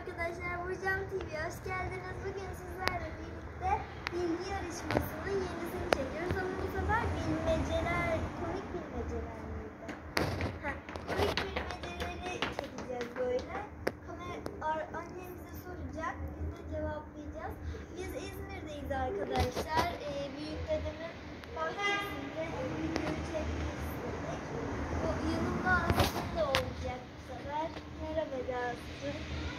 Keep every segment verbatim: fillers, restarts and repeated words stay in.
arkadaşlar, Burcam T V'ye hoş geldiniz. Bugün sizlerle birlikte bilgi yarışmasının yenisini çekiyoruz ama bu sefer bilmeceler, komik bilmeceler miydi? Ha, komik bilmeceleri çekeceğiz böyle. Kamera, annem bize soracak, biz de cevaplayacağız. Biz İzmir'deyiz arkadaşlar. Ee, büyük dedemin bahçesinde video çekmek istedik. Bu yanımda Aslı da olacak bu sefer. Merhaba Aslı.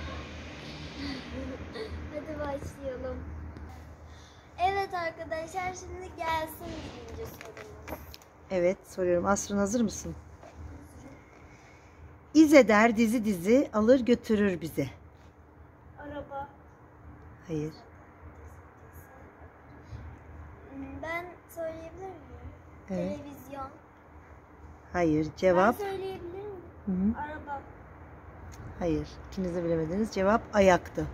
Hadi başlayalım. Evet arkadaşlar, şimdi gelsin birinci sorumuz. Evet, soruyorum. Asrın, hazır mısın? İz eder dizi dizi, alır götürür bizi. Araba. Hayır. Ben söyleyebilir miyim? Evet. Televizyon. Hayır. Cevap? Ben söyleyebilir miyim? Hı hı. Araba. Hayır. İkiniz de bilemediniz. Cevap ayaktı.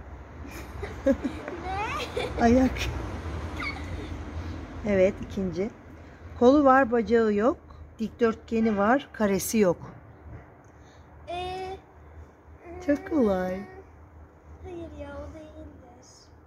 Ne? Ayak. Evet, ikinci. Kolu var, bacağı yok. Dikdörtgeni var, karesi yok. Ee, Çok kolay. Hayır ya, o değildir.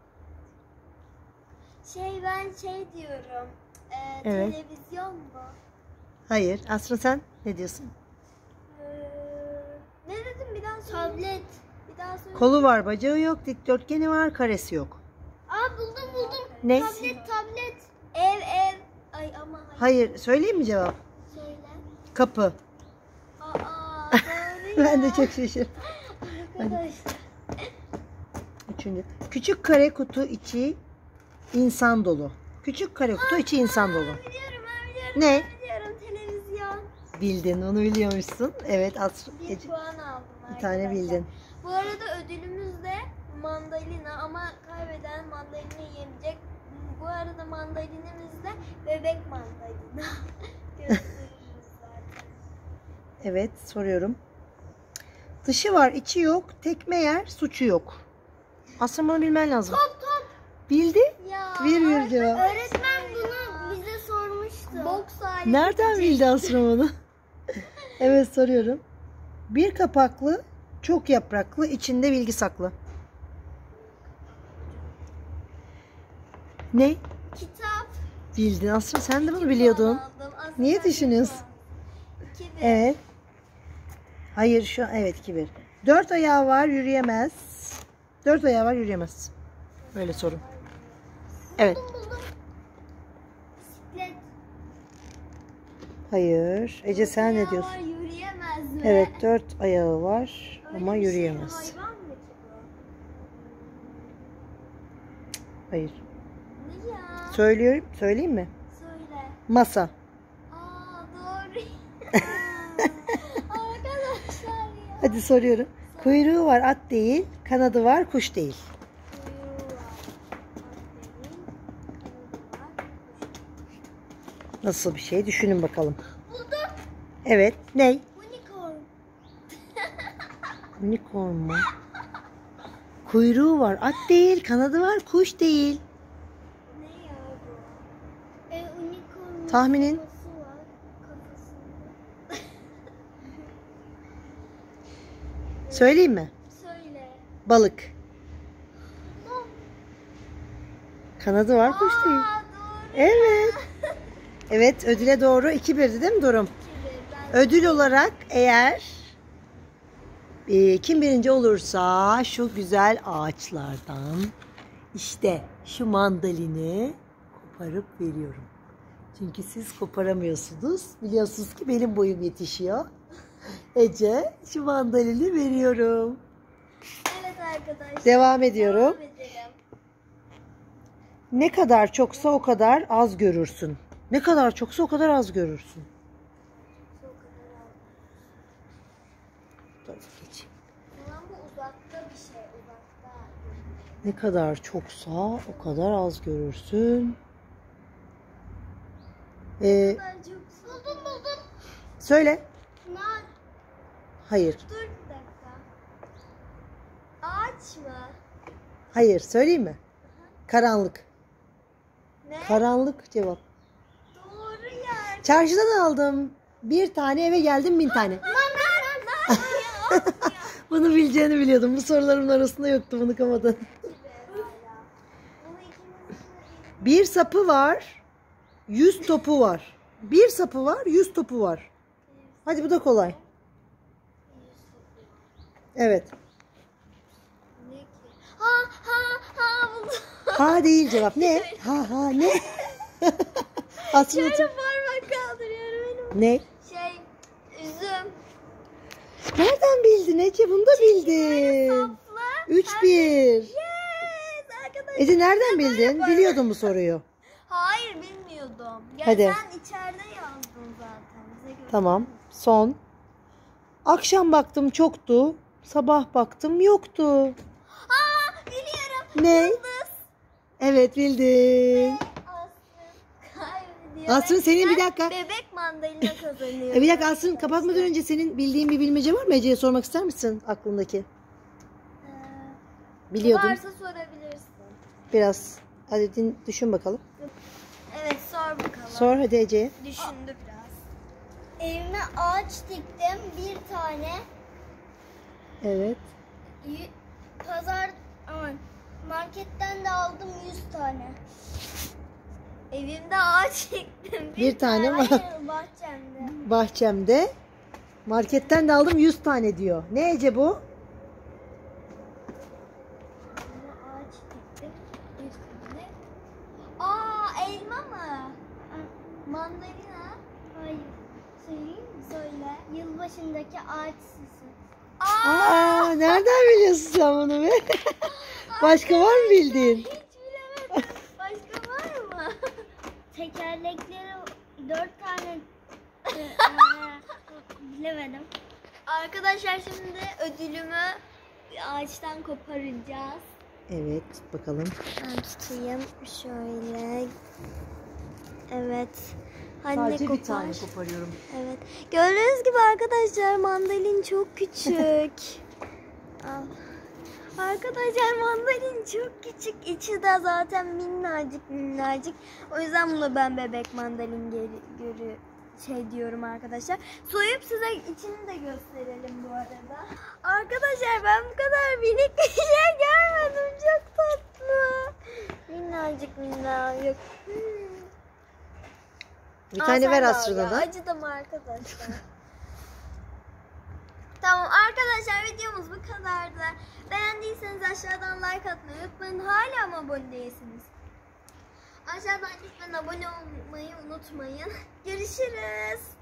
Şey, ben şey diyorum. E, Evet. Televizyon mu? Hayır. Asrın, sen ne diyorsun? Ee, ne dedim, bir daha söyle. Tablet. Bir daha söyle. Kolu var, bacağı yok. Dikdörtgeni var, karesi yok. Aa, buldum buldum. Ne? Tablet tablet. Ev ev. Ay ama hayır. Hayır. Söyleyeyim mi cevap? Söyle. Kapı. Aa, doğru ya. Ben de çok şaşırdım. Arkadaşlar. Üçüncü. Küçük kare kutu içi insan dolu. Küçük kare kutu içi insan dolu. Ben biliyorum ben biliyorum. Ne? Ben biliyorum, televizyon. Bildin, onu biliyormuşsun. Evet, Aslı. Bir puan aldım Bir tane arkadaşlar. bildin. Bu arada ödülümüz de mandalina ama kaybeden mandalina yemeyecek. Bu arada mandalinimiz de bebek mandalina. Gösteririz zaten. Evet, soruyorum. Dışı var, içi yok. Tekme yer, suçu yok. Aslında bunu bilmen lazım. Top top. Bildi. Ya, Bir bir cevap. öğretmen bunu bize sormuştu. Boks aleti. Nereden bildi Aslı bunu? Evet, soruyorum. Bir kapaklı, çok yapraklı, içinde bilgi saklı. Ne? Kitap. Bildin Aslı, sen de bunu biliyordun. Niye düşünüyorsun? Evet. Hayır, şu an evet, iki bir. Dört ayağı var, yürüyemez. Dört ayağı var, yürüyemez. Böyle sorun. Evet. Bisiklet. Hayır. Ece, sen ne Ayağı diyorsun? var, yürüyemez mi? Evet, dört ayağı var Öyle ama bir şey, yürüyemez. hayvan mı ki Hayır. bu? Ne ya? Söylüyorum, söyleyeyim mi? Söyle. Masa. Aa, doğru. Arkadaşlar ya. Hadi soruyorum. Kuyruğu var, at değil. Kanadı var, kuş değil. Kuyruğu var. At değil, kanadı var. Nasıl bir şey? Düşünün bakalım. Buldum. Evet. Ney? Unicorn. Unicorn mu? Kuyruğu var, at değil. Kanadı var, kuş değil. Ne ya bu? E, unicorn. Tahminin? Kafası var. Kafasında. Söyleyeyim mi? Söyle. Balık. Kanadı var, kuş değil. Aa, doğru. Evet. Evet, ödüle doğru. iki birdi değil mi durum? Ben Ödül olarak eğer e, kim birinci olursa şu güzel ağaçlardan işte şu mandalini koparıp veriyorum. Çünkü siz koparamıyorsunuz. Biliyorsunuz ki benim boyum yetişiyor. Ece, şu mandalini veriyorum. Evet arkadaşlar. Devam ediyorum. Devam edelim. Ne kadar çoksa o kadar az görürsün. Ne kadar çoksa o kadar az görürsün. Çok kadar aldım. Dur geçeyim. Ulan bu uzakta bir şey. Uzakta. Ne kadar çoksa o kadar az görürsün. Ee, Ben çok buldum buldum. söyle. Nar. Hayır. Dur bir dakika. Ağaç mı? Hayır. Söyleyeyim mi? Karanlık. Ne? Karanlık cevap. Doğru yer. Çarşıdan aldım. Bir tane, eve geldim bin tane. Nar nar nar. Bunu bileceğini biliyordum. Bu sorularımın arasında yoktu. Bunu kamadın. Bir sapı var. Yüz topu var. Bir sapı var. Yüz topu var. Hadi bu da kolay. Evet. Ha ha ha buldum. Ha değil cevap. Ne? Ha ha ne? Aslında Şöyle parmak kaldırıyorum benim. ne? Şey, üzüm. Nereden bildin Ece? Bunu da bildin. Saplı. Üç bir. Yes arkadaşlar. Ece nereden bildin? Biliyordun bu soruyu. Hayır bilmiyordum. Ya Hadi. sen içeride yazdın zaten. Bize göster. Tamam. Son. Akşam baktım çoktu. Sabah baktım yoktu. Aa biliyorum. Ne? Yıldız. Evet bildin. Aslı kaybediyor. Asrın, senin bir Ben dakika. Bebek mandalina kazanıyor. E bir dakika Asrın, kapatmadan önce senin bildiğin bir bilmece var mı? Ece'ye sormak ister misin aklındaki? Ee, Biliyordun. Varsa sorabilirsin. Biraz. Hadi din, düşün bakalım. Evet sor bakalım. Sor hadi Ece'ye. Düşündü biraz. Evime ağaç diktim bir tane. Evet. Y- Pazar aman marketten de aldım yüz tane. Evimde ağaç diktim. Bir tane var. Hayır bahçemde. Bahçemde. Marketten de aldım yüz tane diyor. Ne Ece bu? Evime ağaç diktim bir tane. Aa elma mı? Mandalina. Hayır. Söyleyeyim mi? Söyle. Yılbaşındaki ağaç süsü. Aa, nereden biliyorsun sen bunu be? Başka var mı bildiğin? Hiç bilemedim. Başka var mı? Tekerlekleri dört tane bilemedim. Arkadaşlar şimdi ödülümü ağaçtan koparacağız. Evet, bakalım. Ben tutayım şöyle. Evet. Anne Sadece kopar. bir tane koparıyorum. Evet. Gördüğünüz gibi arkadaşlar mandalin çok küçük. Al. Arkadaşlar mandalin çok küçük. İçi de zaten minnacık minnacık. O yüzden bunu ben bebek mandalin geri, görü şey diyorum arkadaşlar. Soyup size içini de gösterelim bu arada. Arkadaşlar ben bu kadar minik bir şey görmedim. Çok tatlı. Minnacık minnacık. Hmm. Bir tane Aa, ver sen de al Asrın'a ya. da. Acıdım arkadaşlar. Tamam arkadaşlar videomuz bu kadardı. Beğendiyseniz aşağıdan like atmayı unutmayın. Hala mı abone değilsiniz? Aşağıdan lütfen abone olmayı unutmayın. Görüşürüz.